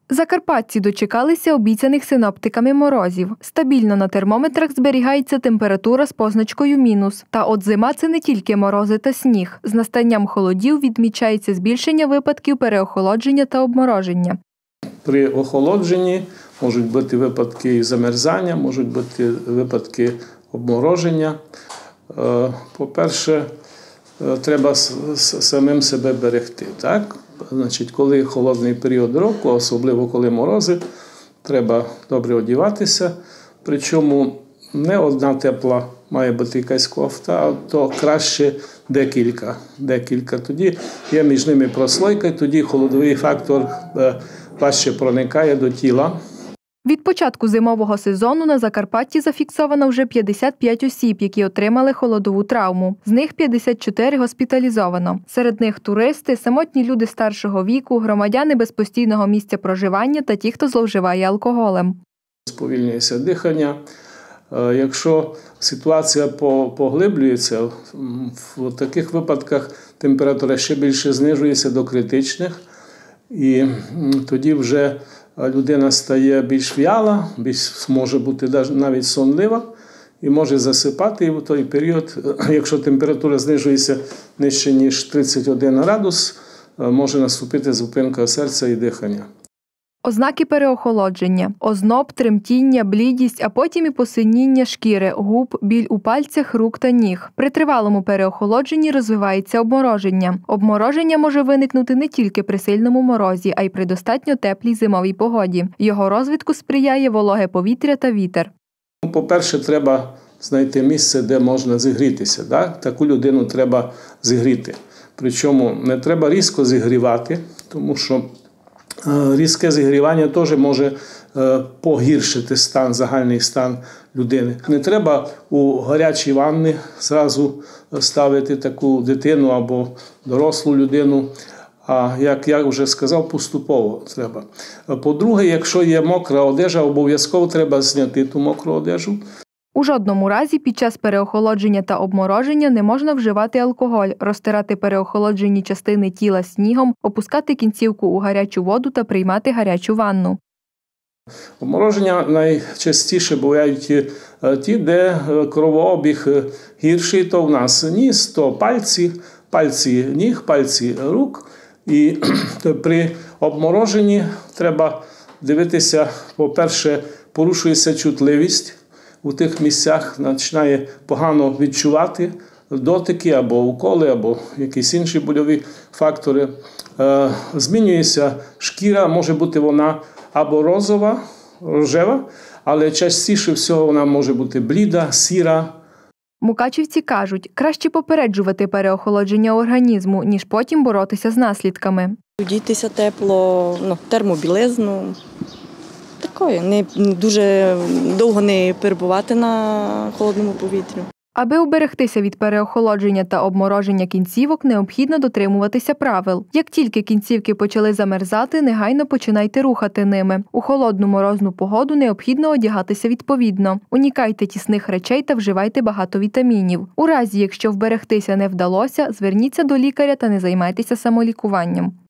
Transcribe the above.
Закарпатці дочекалися обіцяних синоптиками морозів. Стабільно на термометрах зберігається температура з позначкою мінус. Та от зима – це не тільки морози та сніг. З настанням холодів відмічається збільшення випадків переохолодження та обмороження. При охолодженні можуть бути випадки замерзання, можуть бути випадки обмороження. По-перше, треба самим себе берегти. Так? Значить, коли холодний період року, особливо коли морози, треба добре одягатися. Причому не одна тепла має бути якась кофта, а то краще декілька. Тоді є між ними прослойка, тоді холодовий фактор важче проникає до тіла. Від початку зимового сезону на Закарпатті зафіксовано вже 55 осіб, які отримали холодову травму. З них 54 госпіталізовано. Серед них туристи, самотні люди старшого віку, громадяни без постійного місця проживання та ті, хто зловживає алкоголем. Сповільнюється дихання. Якщо ситуація поглиблюється, в таких випадках температура ще більше знижується до критичних. І тоді вже людина стає більш в'яла, може бути навіть сонлива і може засипати. І в той період, якщо температура знижується нижче, ніж 31 градус, може наступити зупинка серця і дихання. Ознаки переохолодження – озноб, тремтіння, блідість, а потім і посиніння шкіри, губ, біль у пальцях, рук та ніг. При тривалому переохолодженні розвивається обмороження. Обмороження може виникнути не тільки при сильному морозі, а й при достатньо теплій зимовій погоді. Його розвитку сприяє вологе повітря та вітер. По-перше, треба знайти місце, де можна зігрітися. Так? Таку людину треба зігріти. Причому не треба різко зігрівати, тому що різке зігрівання теж може погіршити загальний стан людини. Не треба у гарячій ванні зразу ставити таку дитину або дорослу людину, а, як я вже сказав, поступово треба. По-друге, якщо є мокра одежа, обов'язково треба зняти ту мокру одежу. У жодному разі під час переохолодження та обмороження не можна вживати алкоголь, розтирати переохолоджені частини тіла снігом, опускати кінцівку у гарячу воду та приймати гарячу ванну. Обмороження найчастіше бувають ті, де кровообіг гірший, то в нас ніс, то пальці ніг, пальці рук. І при обмороженні треба дивитися, по-перше, порушується чутливість. У тих місцях починає погано відчувати дотики або уколи, або якісь інші больові фактори. Змінюється шкіра, може бути вона або рожева, але частіше всього вона може бути бліда, сіра. Мукачівці кажуть, краще попереджувати переохолодження організму, ніж потім боротися з наслідками. Одітися тепло, термобілизну. Не дуже довго не перебувати на холодному повітрі. Аби уберегтися від переохолодження та обмороження кінцівок, необхідно дотримуватися правил. Як тільки кінцівки почали замерзати, негайно починайте рухати ними. У холодну морозну погоду необхідно одягатися відповідно. Уникайте тісних речей та вживайте багато вітамінів. У разі, якщо вберегтися не вдалося, зверніться до лікаря та не займайтеся самолікуванням.